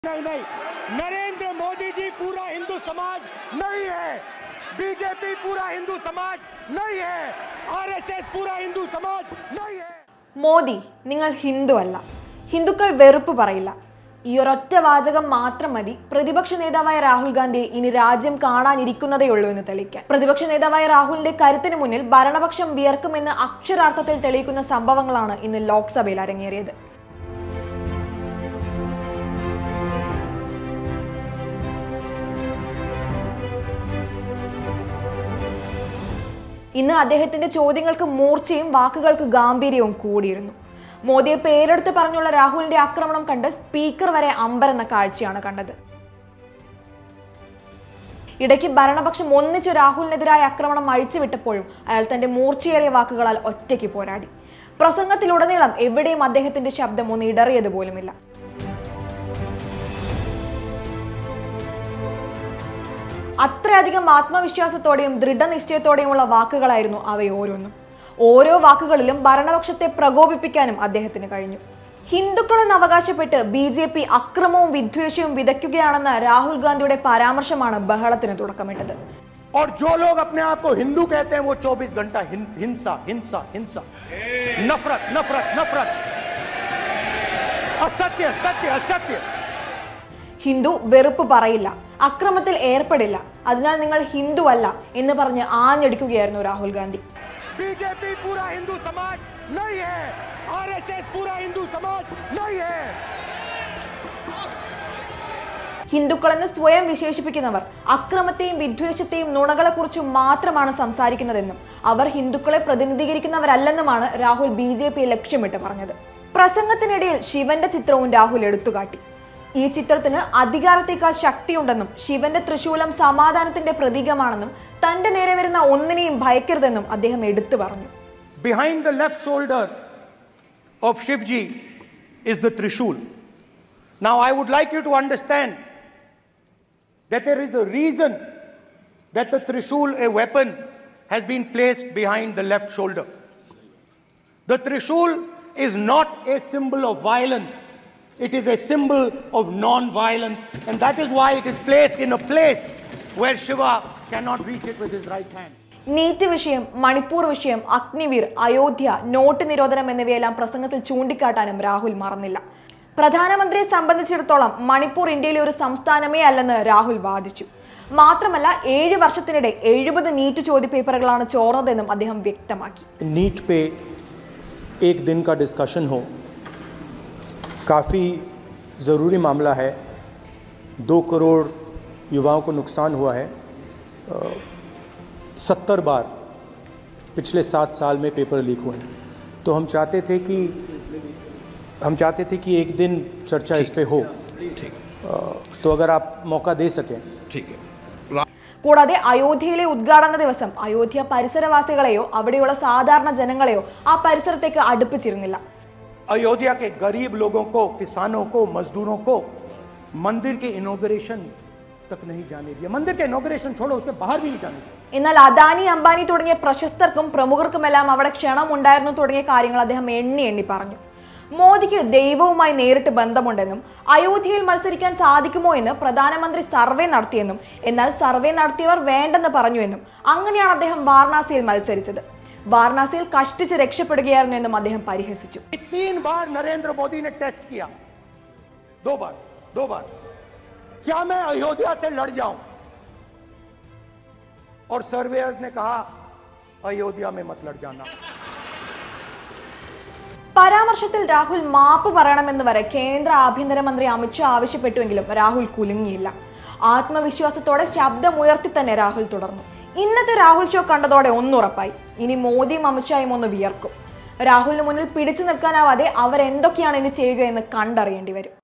नहीं, नरेंद्र मोदी जी पूरा हिंदू समाज नहीं है, बीजेपी पूरा हिंदू समाज नहीं है, आरएसएस पूरा हिंदू समाज नहीं है. മോദി നിങ്ങൾ ഹിന്ദു അല്ല, ഹിന്ദുക്കൾ വെറുപ്പ് പറയില്ല. ഈ ഒരൊറ്റ വാചകം മാത്രം മതി പ്രതിപക്ഷ നേതാവായ രാഹുൽ ഗാന്ധിയെ ഇനി രാജ്യം കാണാനിരിക്കുന്നതേയുള്ളൂ എന്ന് തെളിയിക്കാൻ. പ്രതിപക്ഷ നേതാവായ രാഹുലിന്റെ കരുത്തിന് മുന്നിൽ ഭരണപക്ഷം വിയർക്കുമെന്ന് അക്ഷരാർത്ഥത്തിൽ തെളിയിക്കുന്ന സംഭവങ്ങളാണ് ഇന്ന് ലോക്സഭയിൽ അരങ്ങേറിയത്. ഇന്ന് അദ്ദേഹത്തിന്റെ ചോദ്യങ്ങൾക്ക് മൂർച്ചയും വാക്കുകൾക്ക് ഗാംഭീര്യവും കൂടിയിരുന്നു. മോദിയെ പേരെടുത്ത് പറഞ്ഞുള്ള രാഹുലിന്റെ ആക്രമണം കണ്ട് സ്പീക്കർ വരെ അമ്പരന്ന കാഴ്ചയാണ് കണ്ടത്. ഇടയ്ക്ക് ഭരണപക്ഷം ഒന്നിച്ച് രാഹുലിനെതിരായ ആക്രമണം അഴിച്ചുവിട്ടപ്പോഴും അയാൾ തന്റെ മൂർച്ചയേറിയ വാക്കുകളാൽ ഒറ്റയ്ക്ക് പോരാടി. പ്രസംഗത്തിലുടനീളം എവിടെയും അദ്ദേഹത്തിന്റെ ശബ്ദം ഒന്ന് ഇടറിയത് പോലുമില്ല. അത്രയധികം ആത്മവിശ്വാസത്തോടെയും ദൃഢനിശ്ചയത്തോടെയുമുള്ള വാക്കുകളായിരുന്നു അവയോരോന്നും. ഓരോ വാക്കുകളിലും ഭരണപക്ഷത്തെ പ്രകോപിപ്പിക്കാനും അദ്ദേഹത്തിന് കഴിഞ്ഞു. ഹിന്ദുക്കളെന്ന് അവകാശപ്പെട്ട് BJP അക്രമവും വിദ്വേഷവും വിതയ്ക്കുകയാണെന്ന രാഹുൽ ഗാന്ധിയുടെ പരാമർശമാണ് ബഹളത്തിന് തുടക്കമിട്ടത്. और जो लोग अपने आप को हिंदू कहते हैं वो 24 घंटा हिंसा हिंसा हिंसा, नफरत नफरत नफरत, असत्य सत्य असत्य. ഹിന്ദു വെറുപ്പ് പറയില്ല, അക്രമത്തിൽ ഏർപ്പെടില്ല, അതിനാൽ നിങ്ങൾ ഹിന്ദു അല്ല എന്ന് പറഞ്ഞ് ആഞ്ഞടിക്കുകയായിരുന്നു രാഹുൽ ഗാന്ധി. बीजेपी पूरा हिंदू समाज नहीं है, आरएसएस पूरा हिंदू समाज नहीं है. ഹിന്ദുക്കളെന്ന് സ്വയം വിശേഷിപ്പിക്കുന്നവർ അക്രമത്തെയും വിദ്വേഷത്തെയും നുണകളെക്കുറിച്ചും മാത്രമാണ് സംസാരിക്കുന്നതെന്നും അവർ ഹിന്ദുക്കളെ പ്രതിനിധീകരിക്കുന്നവരല്ലെന്നുമാണ് രാഹുൽ BJPയെ ലക്ഷ്യമിട്ട് പറഞ്ഞത്. പ്രസംഗത്തിനിടയിൽ ശിവന്റെ ചിത്രവും രാഹുൽ എടുത്തുകാട്ടി. ഈ ചിത്രത്തിന് അധികാരത്തേക്കാൾ ശക്തിയുണ്ടെന്നും ശിവന്റെ ത്രിശൂലം സമാധാനത്തിന്റെ പ്രതീകമാണെന്നും തന്റെ നേരെ വരുന്ന ഒന്നിനെയും ഭയക്കരുതെന്നും അദ്ദേഹം എടുത്തു പറഞ്ഞു. Behind the left shoulder of Shivji is the Trishul. Now I would like you to understand that there is a reason that the Trishul, a weapon, has been placed behind the left shoulder. The Trishul is not a symbol of violence. It is a symbol of non-violence, and that is why it is placed in a place where Shiva cannot reach it with his right hand. NEET വിഷയം, മണിപ്പൂർ വിഷയം, Agniveer, Ayodhya, not നിരോധനം എന്നിവയെല്ലാം പ്രസംഗത്തിൽ ചൂണ്ടിക്കാട്ടാനും രാഹുൽ മറന്നില്ല. പ്രധാനമന്ത്രിയെ സംബന്ധിച്ചിടത്തോളം മണിപ്പൂർ ഇന്ത്യയിലെ ഒരു സംസ്ഥാനമേ അല്ലെന്ന് രാഹുൽ വാദിച്ചു. മാത്രമല്ല 7 വർഷത്തിനിടെ 70 നീറ്റ് ചോദ്യപേപ്പറുകളാണ് ചോർന്നതെന്നും അദ്ദേഹം വ്യക്തമാക്കി. नीट पे एक दिन का डिस्कशन हो, काफ़ी ज़रूरी मामला है. 2 करोड़ युवाओं को नुकसान हुआ है. 70 बार पिछले 7 साल में पेपर लीक हुए हैं. तो हम चाहते थे कि एक दिन चर्चा इस पे हो. तो अगर आप मौका दे सकें. ठीक है. കൂടാതെ അയോധ്യയിലെ ഉദ്ഘാടന ദിവസം അയോധ്യ പരിസരവാസികളെയോ അവിടെയുള്ള സാധാരണ ജനങ്ങളെയോ ആ പരിസരത്തേക്ക് അടുപ്പിച്ചിരുന്നില്ല. अयोध्या के गरीब लोगों को, किसानों को, मजदूरों को मंदिर के इनॉग्रेशन तक नहीं जाने दिया. मंदिर के इनॉग्रेशन छोड़ो, उसके बाहर भी नहीं जाने दिया. എന്നാൽ അദാനി, അംബാനി തുടങ്ങിയ പ്രശസ്തർക്കും പ്രമുഖർക്കുമെല്ലാം അവിടെ ക്ഷണം ഉണ്ടായിരുന്നു തുടങ്ങിയ കാര്യങ്ങൾ അദ്ദേഹം എണ്ണി പറഞ്ഞു. മോദിക്ക് ദൈവവുമായി നേരിട്ട് ബന്ധമുണ്ടെന്നും അയോധ്യയിൽ മത്സരിക്കാൻ സാധിക്കുമോ എന്ന് പ്രധാനമന്ത്രി സർവേ നടത്തിയെന്നും എന്നാൽ സർവേ നടത്തിയവർ വേണ്ടെന്ന് പറഞ്ഞുവെന്നും അങ്ങനെയാണ് അദ്ദേഹം വാരണാസിയിൽ മത്സരിച്ചത്. വാരണാസിയിൽ കഷ്ടിച്ച് രക്ഷപ്പെടുകയായിരുന്നു എന്നും അദ്ദേഹം പരിഹസിച്ചു. 3 बार नरेंद्र मोदी ने टेस्ट किया, 2 बार क्या मैं अयोध्या से लड़ जाऊं, और सर्वेयर्स ने कहा अयोध्या में मत लड़ जाना. പരാമർശത്തിൽ രാഹുൽ മാപ്പ് പറയണമെന്ന് വരെ കേന്ദ്ര ആഭ്യന്തരമന്ത്രി അമിത്ഷാ ആവശ്യപ്പെട്ടുവെങ്കിലും രാഹുൽ കുലുങ്ങിയില്ല. ആത്മവിശ്വാസത്തോടെ ശബ്ദമുയർത്തി തന്നെ രാഹുൽ തുടർന്നു. ഇന്നത്തെ രാഹുൽ ഷോ കണ്ടതോടെ ഒന്നുറപ്പായി, ഇനി മോദിയും അമിത്ഷായും ഒന്ന് വിയർക്കും. രാഹുലിന് മുന്നിൽ പിടിച്ചു നിൽക്കാനാവാതെ അവരെന്തൊക്കെയാണ് ഇനി ചെയ്യുക എന്ന് കണ്ടറിയേണ്ടി വരും.